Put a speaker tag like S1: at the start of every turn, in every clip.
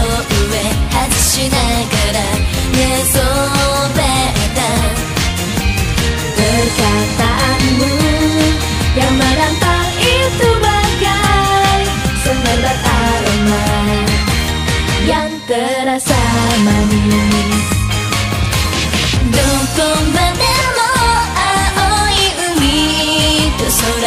S1: 外しながら寝そべった
S2: Perkataanmu yang merantau itu bagai semerbak aroma yang terasa manis.
S1: どこまでも青い海と空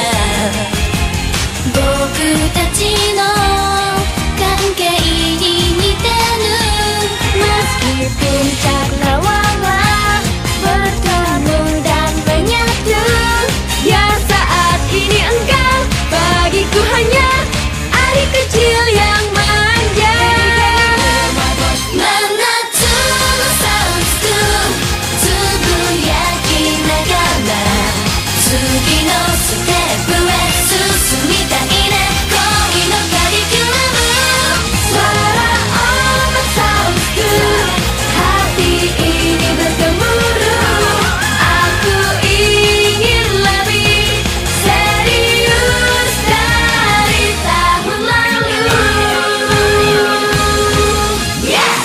S1: 僕たちの関係に似てる
S2: Meskipun cakrawala bertemu dan menyatu, ya saat ini engkau bagiku hanya adik kecil yang manja.
S1: 真夏のサンスクつぶやきながら次のステップへ進みたいね恋のカリキュラム
S2: Suara ombak sausku, hati ini bergemuruh. Aku ingin lebih serius dari tahun lalu. Yeah!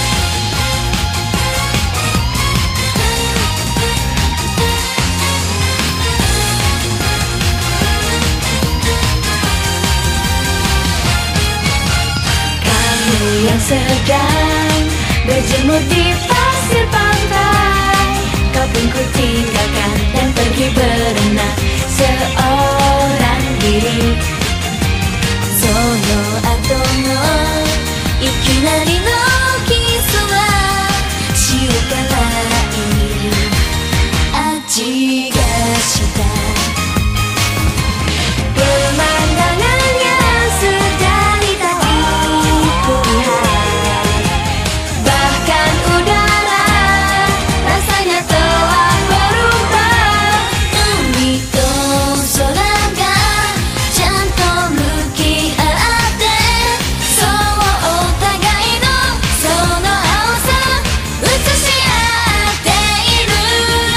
S2: Kamu yang sedang berjemur di pasir pantai, kau pun ku tinggalkan dan pergi berenang seorang diri.
S1: その後のいきなりのキスは塩辛い味がした
S2: Pemandangan yang sedari tadi kulihat, bahkan udara rasanya telah berubah.
S1: 海と空がちゃんと向き合ってそうお互いのその青さ映し合っている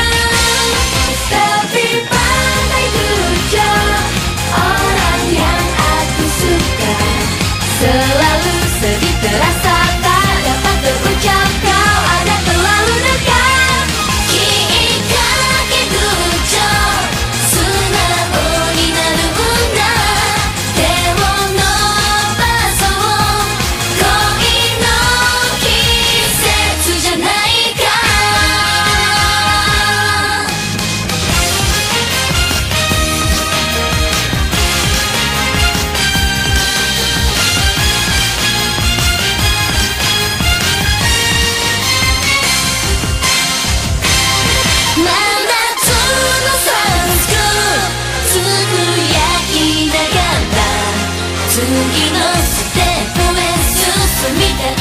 S2: Tepi pantai Tujuh, orang yang aku suka, selalu sedih terasa tak dapat terucap. Kau ada terlalu dekat.
S1: きっかけ口調素直になるんだ手を伸ばそう恋の季節じゃないか 真夏のサンスクつぶやきながら次のステップへ進みたい